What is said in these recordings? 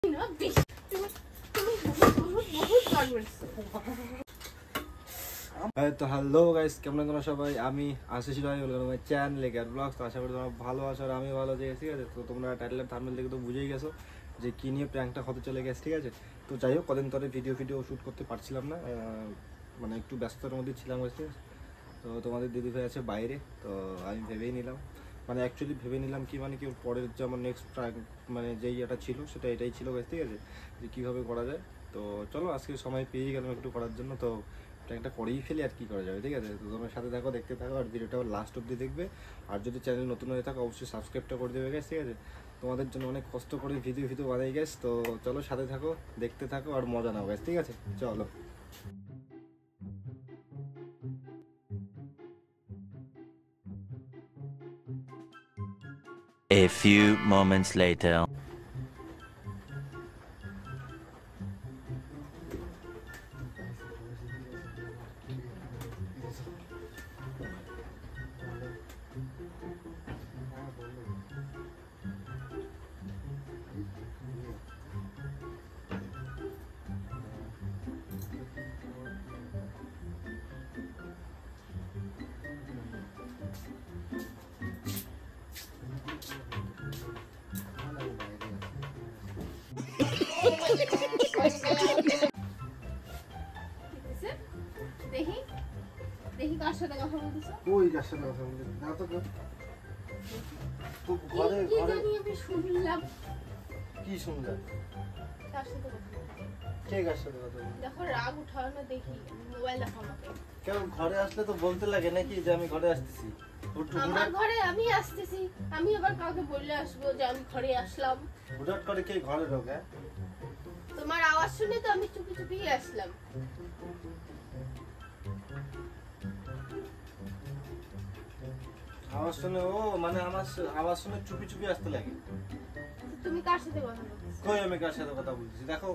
তো hello guys, কেমন তোমরা সবাই? আমি আশিস ভাই, ওয়েলকাম মাই চ্যানেল লেগার ব্লগস। তো আশা করি তোমরা ভালো আছো আর আমি ভালো আছি, ঠিক আছে? তো তোমরা টাইটেল আর থাম্বনেল দেখে তো বুঝেই গেছো যে কি নিয়ে প্র্যাঙ্কটা হতে চলে গেছে, ঠিক আছে? তো যাই হোক, কদিন ধরে ভিডিও শ্যুট করতে পারছিলাম না, মানে একটু ব্যস্ততার মধ্যে ছিলাম, ঠিক আছে? তো তোমাদের দিদিভাই আছে বাইরে, তো আমি ভেবেই নিলাম, মানে অ্যাকচুয়ালি ভেবে নিলাম কি, মানে কি ওর পরের যে আমার নেক্সট মানে যেই এটা ছিল সেটা এটাই ছিল, ঠিক আছে? যে কীভাবে করা যায়। তো চলো, আজকে সময় পেয়েই গেলাম একটু করার জন্য, তো একটা করেই ফেলি আর কি করা যাবে, ঠিক আছে? তো তোমার সাথে থাকো, দেখতে থাকো আর ভিডিওটা লাস্ট অবধি দেখবে। আর যদি চ্যানেল নতুন হয়ে থাকো অবশ্যই সাবস্ক্রাইবটা করে দেবে গেছে, ঠিক আছে? তোমাদের জন্য অনেক কষ্ট করে ভিডিও বানাই গেছে, তো চলো সাথে থাকো, দেখতে থাকো আর মজা নাও গেছে, ঠিক আছে? চলো। A few moments later. দেখি কার সাথে কথা বলতেছো? ওই কার সাথে কথা বলতেছো? না তো, তো ঘরে কি জানি আমি শুনলাম। কি শুনলা? কার সাথে কথা বলছো? কে কার সাথে কথা বলছো? দেখো রাগ উঠাও না, দেখি মোবাইল দেখো আমাকে। কেন ঘরে আসলে তো বলতে লাগে নাকি যে আমি ঘরে আসতেছি? আমার ঘরে আমি আসতেছি, আমি আবার কাউকে বললে আসবো যে আমি ঘরে আসলাম? হুটহাট করে কে ঘরে ঢোকে? তোমার আওয়াজ শুনে তো আমি চুপি চুপি আসলাম। আওয়াজ শুনে? ও মানে আমার আওয়াজ শুনে চুপি চুপি আসতে লাগে? তুমি কার সাথে কথা বলতেছো? কই আমি কার সাথে কথা বলছি? দেখো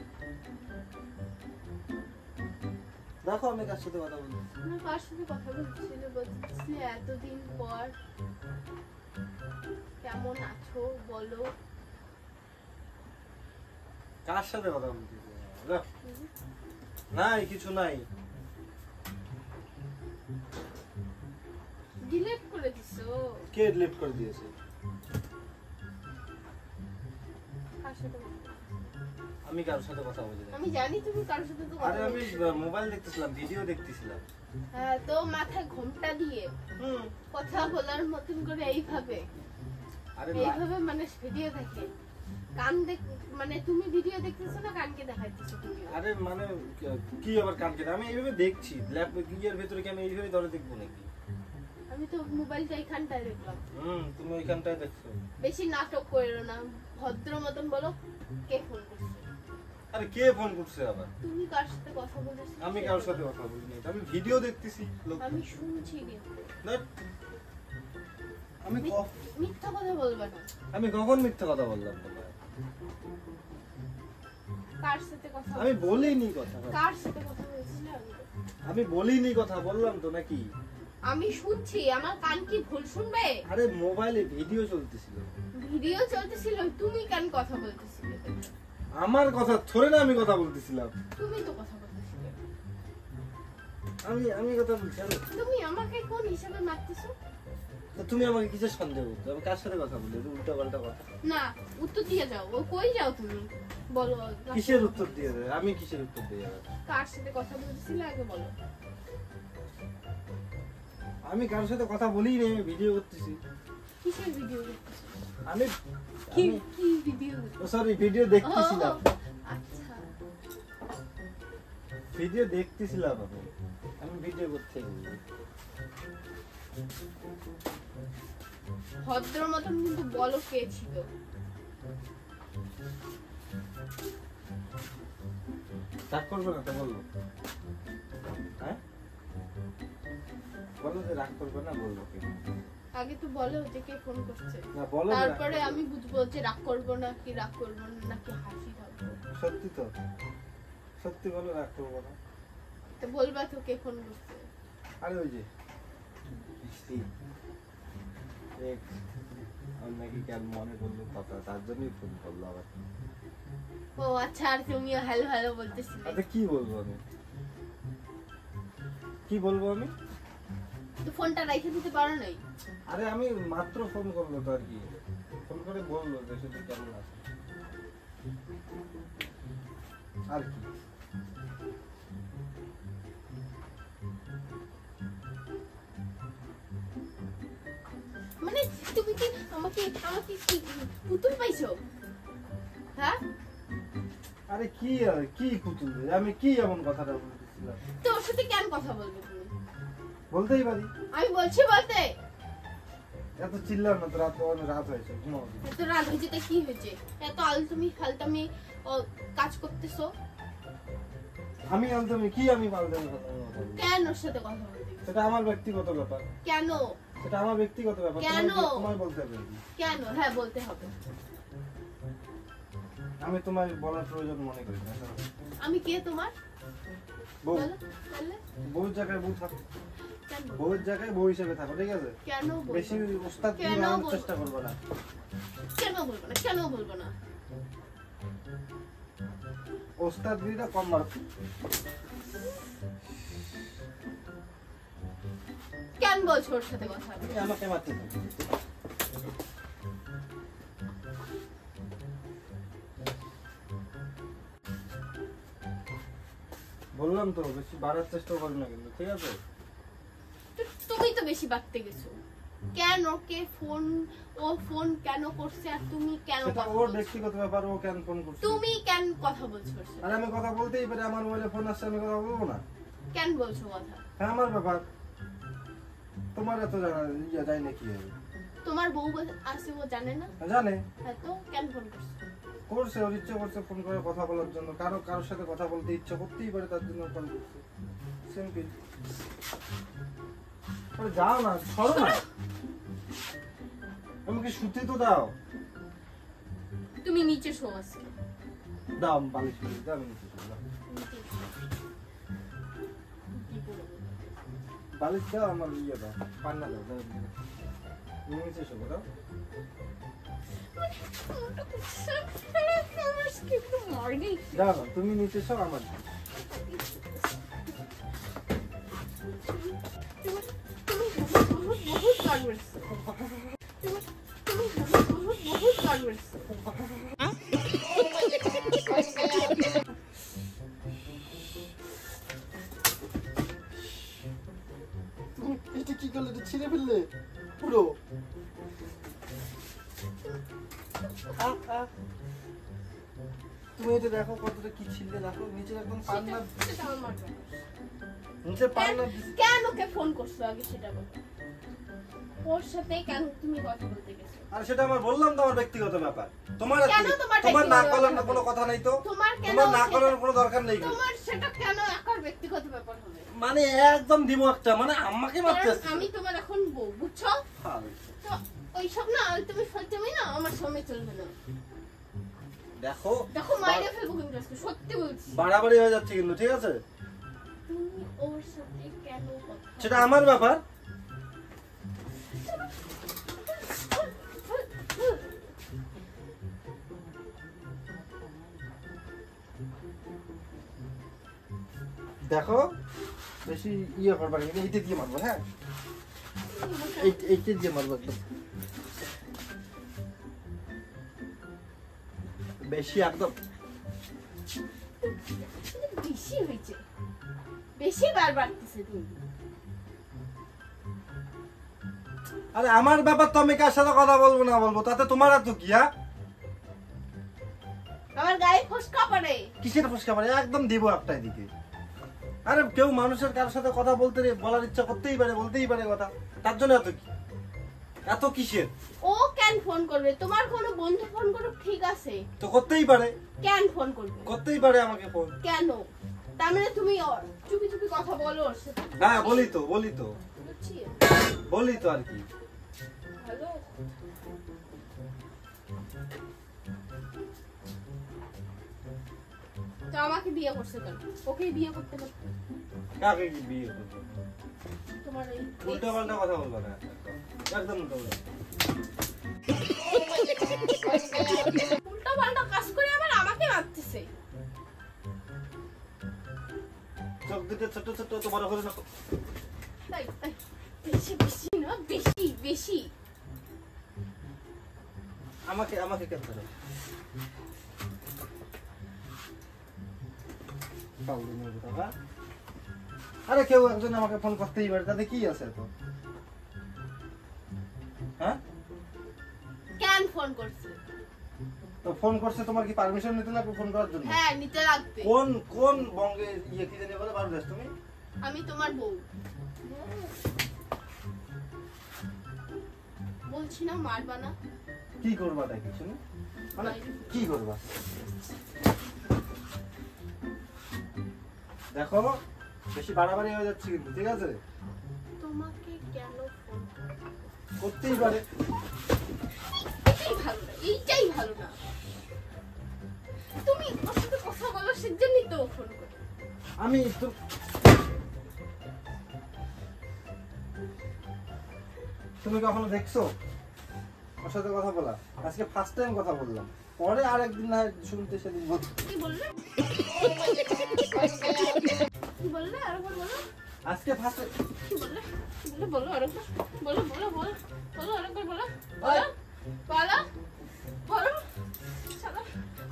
দেখো আমি কার সাথে কথা বলছি। তুমি কার সাথে কথা বলছিলে? বলছিলে এতদিন পর কেমন আছো বলো। কার সাথে কথা বলছি? নাই, কিছু নাই। ডিলিট করে দিছো? কে ডিলিট করে দিয়েছে? কার সাথে কথা বলছো? আমি কার সাথে কথা বলি না। আমি জানি তুমি কার সাথে তো কথা আরে আমি বলছো। মোবাইল দেখতেছিলাম, ভিডিও দেখতেছিলাম। হ্যাঁ, তো মাথায় ঘোমটা দিয়ে কথা বলার মতন করে এইভাবে আরে এইভাবে মানুষ ভিডিও দেখে? কান দেখ, মানে তুমি ভিডিও দেখতেছো না কানকে দেখাইতেছো ভিডিও? আরে মানে কি আবার কান কেটে? আমি এইভাবে দেখছি, ল্যাপটপ গিয়ার ভেতরে, কি আমি এইভাবে ধরে দেখবো নাকি? আমি তো মোবাইলটা এখানটায় দেখলাম। তুমি ওইখানটায় দেখছো। বেশি নাটক করো না, ভদ্র মতন বলো কে ফোন করছে। আরে কে ফোন করছে আবার? তুমি কার সাথে কথা বলতেছো? আমি কারোর সাথে কথা বলিনি, আমি ভিডিও দেখতেছি। আমি শুনছি কিন্তু। আমি মিথ্যা কথা বলবে না। আমি কখন মিথ্যা কথা বললাম তোমার? কার সাথে কথা আমি বলিনি কথা। কার সাথে কথা বলছিলে? আমি বলিনি কথা, বললাম তো নাকি? আমি শুনছি, আমার কান কি ভুল শুনবে? আরে মোবাইলে ভিডিও চলতেছিল। ভিডিও চলতেছিল, তুমি কেন কথা বলতেছিলে? আমার কথা থরে না, আমি কথা বলতেছিলাম। তুমি তো কথা বলতেছিলে। আমি কথা বলছি। তুমি আমাকে কোন হিসাবে মারতেছো? তো তুমি আমাকে কিসের সন্দেহ করছো? আমি কার সাথে কথা বলি? উল্টা পাল্টা কথা। না, উত্তর দিয়ে যাও। ও কই যাও তুমি? বলো। কিসের উত্তর দিয়ে দেবে? আমি কিসের উত্তর দিয়ে যাবো? কার সাথে কথা বলতেছিলে আগে বলো। আমি কারোর সাথে কথা বলিই না, আমি ভিডিও করতেছি। কিসের ভিডিও দেখতেছো? আমি কি কি ভিডিও? সরি, ভিডিও দেখতেছিলাম। আচ্ছা, ভিডিও দেখতেছিলাম। আমি ভিডিও করতে গেছি। ভদ্র মতন কিন্তু বলো কে ছিল। রাগ করবে না তো বললো? হ্যাঁ বলো যে রাগ করবে না, বললো কে? আগে তো বলো যে কে ফোন করছে, না বলো, তারপরে আমি বুঝবো যে রাগ করবো না কি রাগ করবো না নাকি হাসি থাকবো। সত্যি তো, সত্যি বলো, রাগ করবো না। তো বলবা তো কে ফোন করছে। আরে ওই যে আমি নাকি কেন মনে করলো কথা, তার জন্যই ফোন করলো আবার। ও আচ্ছা, আর তুমিও হ্যালো হ্যালো বলতেছিলে। আচ্ছা কি বলবো আমি, কি বলবো আমি? তো ফোনটা রেখে দিতে পারো নাই? আরে আমি মাত্র ফোন করলো তো আর কি, ফোন করে বললো যে সেটা কেমন আছে আর কি। মানে তুমি কি আমাকে আমাকে কি পুতুল পাইছো? হ্যাঁ, আরে কি আর কি পুতুল রে? আমি কি এমন কথাটা বলতেছিলাম? তোর সাথে কেন কথা বলবে তুমি? বলতেই পারি। আমি বলছি বলতে। এত চিল্লার না তো, রাত অনেক রাত হয়েছে, ঘুমাও। এত রাত হয়েছে তো কি হয়েছে? এত ফালতামি কাজ করতেছো। আমি আলতামি কি, আমি পাল্টামি কথা বলবো? কেন ওর সাথে কথা বলতে গেছো? সেটা আমার ব্যক্তিগত ব্যাপার। কেন? সেটা আমার ব্যক্তিগত ব্যাপার। কেন? তোমার বলতে হবে। কেন? হ্যাঁ বলতে হবে। আমি তোমার বলার প্রয়োজন মনে করি না। আমি কে তোমার? বউ, বলো, বললে? বউর জায়গায় বউ থাকো, কেন বলবো? বউর জায়গায় বউ হিসেবে থাকো, ঠিক আছে? কেন বলবো? বেশি উস্তাদ কেন বানানোর বলবো? চেষ্টা করবে না। কেন বলবো না? কেন বলবো না? ওস্তাদগিরিটা কম মার। কেন বলছো ওর সাথে কথা? তুমি আমাকে মারতে দাও। বললাম তো বেশি বাড়ার চেষ্টা করো না কিন্তু, ঠিক আছে? তুমি তো বেশি বাড়তে গেছো। কেন ওকে ফোন, ও ফোন কেন করছে আর তুমি কেন সেটা কথা ওর বলছো? ব্যক্তিগত ব্যাপার, ও কেন ফোন করছে। তুমি কেন কথা বলছো ওর সাথে? আর আমি কথা বলতেই পারি, আমার মোবাইলে ফোন আসছে, আমি কথা বলবো না? কেন বলছো কথা? হ্যাঁ আমার ব্যাপার, তোমার এত জানা যায় না কি হবে? তোমার বউ আছে ও জানে না? জানে, হ্যাঁ তো কেন ফোন করছো? করছে, ওর ইচ্ছে করছে ফোন করে কথা বলার জন্য। কারোর সাথে কথা বলতে ইচ্ছে করতেই পারে, তার জন্য ফোন করছে। সিম্পল। আরে যাও না, সরো না, আমাকে শুতে তো দাও। তুমি নিচে শো আজকে। দাও বালিশ করে দাও, আমি নিচে শুতে দাও। বালিশ দাও, আমার ইয়ে দাও, পান্না দাও, দাও নিচে শোবো, দাও। দাও না, তুমি নিচে শো, আমার এটা কি করলে? এটা ছিঁড়ে ফেললে পুরো। তুমি এটা দেখো কতটা কি ছিঁড়লে, দেখো নিচে একদম পান্না, নিচে পান্না। কেন ওকে ফোন করছো আগে সেটা বলো। ওর সাথে কেন তুমি কথা বলতে গেছো? আর সেটা আমার বললাম তো, আমার ব্যক্তিগত ব্যাপার। তোমার কেন তোমার তোমার না ব্যক্তিগত করার ব্যাপার কোনো হবে? কথা নাই তো। তোমার কেন তোমার না সেটা- করার কোনো দরকার নেই। তোমার সেটা কেন একার ব্যক্তিগত ব্যাপার হবে? মানে একদম দিব একটা, মানে আমাকে মারতে কারণ আসছে। আমি তোমার এখন বউ, বুঝছো? তো ওইসব না, তুমি ফালতামি না আমার সামনে চলবে না। দেখো দেখো মাইরে ফেলবো কিন্তু আজকে, সত্যি বলছি। বাড়াবাড়ি হয়ে যাচ্ছে কিন্তু, ঠিক আছে? তুমি ওর সাথে কেন কথা সেটা আমার ব্যাপার। দেখো বেশি ইয়ে করবার কিন্তু, এইটা দিয়ে মারবো। হ্যাঁ এইটা দিয়ে মারবো একদম বেশি, একদম বেশি হয়েছে, বেশি বার বাড়তেছে তুমি। আরে আমার ব্যাপার তো, আমি কার সাথে কথা বলবো না বলবো তাতে তোমার আর তো কি? হ্যাঁ আমার গায়ে ফসকা পড়ে। কিসের ফুসকা পারে? একদম দিব একটা এদিকে। আরে কেউ মানুষের কারোর সাথে কথা বলতে বলার ইচ্ছা করতেই পারে, বলতেই পারে কথা, তার জন্য এত কি, এত কিসের? ও কেন ফোন করবে? তোমার কোনো বন্ধু ফোন করুক ঠিক আছে, তো করতেই পারে, কেন ফোন করবে? করতেই পারে আমাকে ফোন। কেন? তার মানে তুমি চুপি চুপি কথা বলো ওর সাথে? হ্যাঁ বলি তো বুঝছি। আর কি। ভালো। তো আমাকে বিয়ে করছে কেন? ওকেই বিয়ে করতে পারতো। কাকে কি বিয়ে করবো? তোমার এই উল্টো পাল্টা কথা বলবো না, একদম উল্টো পাল্টা। উল্টা পাল্টা কাজ করে আবার আমাকে লাগতেছে। চোখ দুটো ছোট ছোট তো বড় করে না। তাই তাই বেশি বেশি না, বেশি বেশি। আমাকে আমাকে কেন ধরো? পাগল মেয়ে বাবা। আরে কেউ একজন আমাকে ফোন করতেই পারে, তাতে কি আছে তো? হ্যাঁ, কেন ফোন করছে? তো ফোন করছে, তোমার কি পারমিশন নিতে লাগবে ফোন করার জন্য? হ্যাঁ, নিতে লাগবে। কোন কোন বঙ্গে ইয়ে কি জানি বলে বারো দেশ তুমি? আমি তোমার বউ। বলছি না মারবা না। কি করবা তাই কিছু না? মানে কি করবা? দেখো বেশি বাড়াবাড়ি হয়ে যাচ্ছে কিন্তু, ঠিক আছে? তোমাকে কেন ফোন করতেই পারে। এইটাই ভালো না, এইটাই ভালো না। তুমি ওর সাথে কথা বলো, সেজন্যই তো ফোন করো। আমি তো তুমি কখনো দেখছো ওর সাথে কথা বলা? আজকে ফার্স্ট টাইম কথা বললাম, পরে আর একদিন না হয় শুনতে সেদিন বলছি। কি বললে? কি বললে? আরেকবার বলো। আজকে ফার্স্ট কি বললে? কি বললে? বলো আরেকবার। বলো বলো বলো বলো আরেকবার বলো। বলো বলো বলো। শালা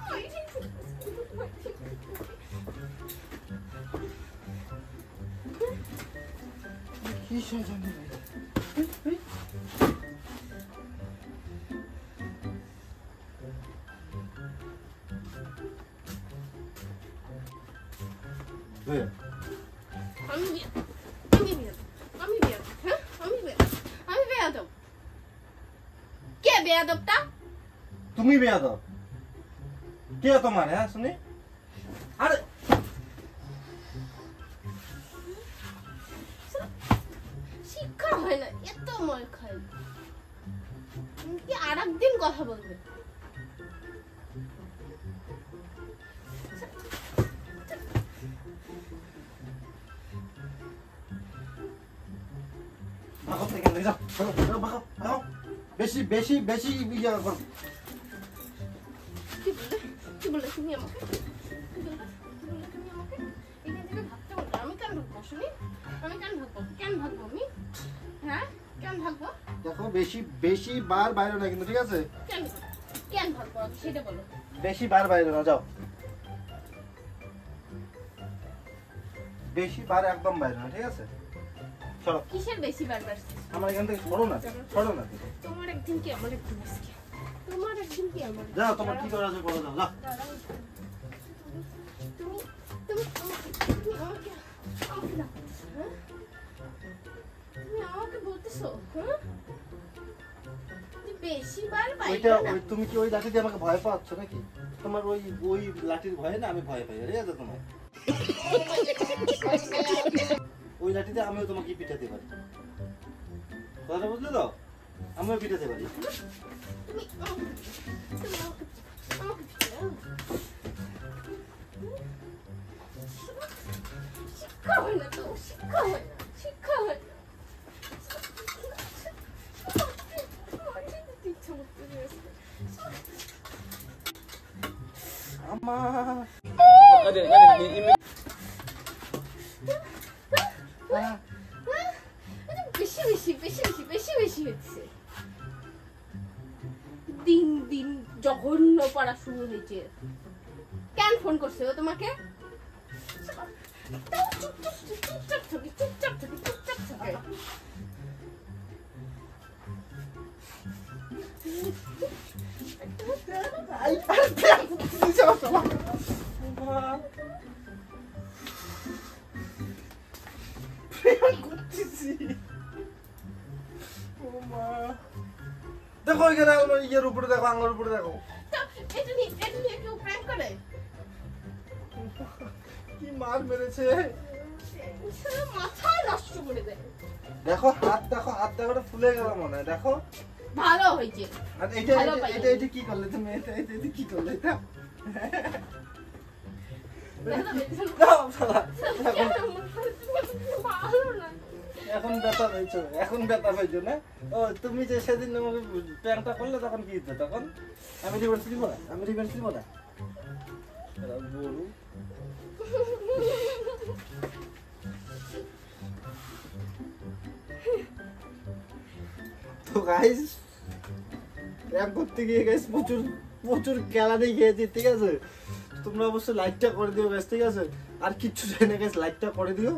কি জানি ভাই। আমি বিয়া আমি বিয়া আমি বিয়া হ্যাঁ আমি বেয়াদব। কে বেয়াদবটা? তুমি বেয়াদব। কে তোমার? হ্যাঁ শুনি। আরে শিক্ষা হয় না, এত মার খাই। কি আর একদিন কথা বলবে? ভাগো থেকে নিয়ে যাও, ভাগো ভাগো ভাগো। বেশি বেশি বেশি ইয়ে করো। কি বললে? কি বললে তুমি আমাকে? কি বললে? কি বললে তুমি আমাকে? এখান থেকে ভাগতে বললে? আমি কেন ভাগবো শুনি? আমি কেন ভাগবো? কেন ভাগবো আমি? হ্যাঁ, কেন ভাগবো? দেখো বেশি বেশি বার বাইরে না কিন্তু, ঠিক আছে? কেন কেন ভাগবো সেটা বলো। বেশি বার বাইরে না, যাও। বেশি বার একদম বাইরে না, ঠিক আছে? চলো। কিসের বেশি বারবার? আমার এখান থেকে সরো না, সরো না। তোমার একদিন কি আমার একদিন আজকে। তোমার একদিন কি আমার একদিন। যাও, তোমার কি করা আছে করো, যাও যাও। দাঁড়াও। তুমি তুমি তুমি আমাকে আমাকে ডাকতেছো, হ্যাঁ? তুমি আমাকে বলতেছো, হ্যাঁ? তুমি বেশি বার ওইটা বাইরে না। ওই তুমি কি ওই লাঠি দিয়ে আমাকে ভয় পাচ্ছ নাকি? তোমার ওই ওই লাঠির ভয়ে না আমি ভয় পাই, ঠিক আছে? তোমার ওই লাঠিতে আমিও তোমাকে পিটাতে পারি, কথা বুঝলে তো? আমিও পিটাতে পারি। তুমি আমাকে শিক্ষা হয় না তো, শিক্ষা হয় না, শিক্ষা হয় না। ইচ্ছা করতেছে আমার বেশি বেশি বেশি বেশি বেশি বেশি হচ্ছে। দিন দিন জঘন্য পড়া শুরু হয়েছে। কেন ফোন করছে ও তোমাকে? চুপচাপ থাকি, চুপচাপ থাকি, চুপচাপ থাকি। দেখো এখানে আমার ইয়ের উপরে দেখো, আঙুলের উপরে দেখো। এটা নিয়ে কেউ প্র্যাঙ্ক করে? কি মার মেরেছে, মাথা নষ্ট করে দেয়। দেখো হাত, দেখো হাত, দেখো ফুলে গেল মনে হয়, দেখো। ভালো হয়েছে। আর এটা ভালো এটা পাইনি। এটা এটা কি করলে তুমি? এটা এটা এটা কি করলে এটা? দাও, শালা। ভালো না। এখন ব্যথা হয়েছে, এখন ব্যথা হয়েছে না? ও তুমি যে সেদিন আমাকে প্যান্টটা করলে তখন কি হতো? তখন আমি রিভেন্স নিব না, আমি রিভেন্স নিব না। গরু তো গাইস প্র্যাঙ্ক করতে গিয়ে গাইস প্রচুর প্রচুর কেলানি খেয়েছি, ঠিক আছে? তোমরা অবশ্যই লাইকটা করে দিও গাইস, ঠিক আছে? আর কিচ্ছু চাই না গাইস, লাইকটা করে দিও।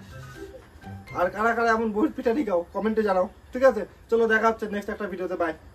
আর কারা কারা এমন বই পিঠানি খাও কমেন্টে জানাও, ঠিক আছে? চলো দেখা হচ্ছে নেক্সট একটা ভিডিওতে, বাই।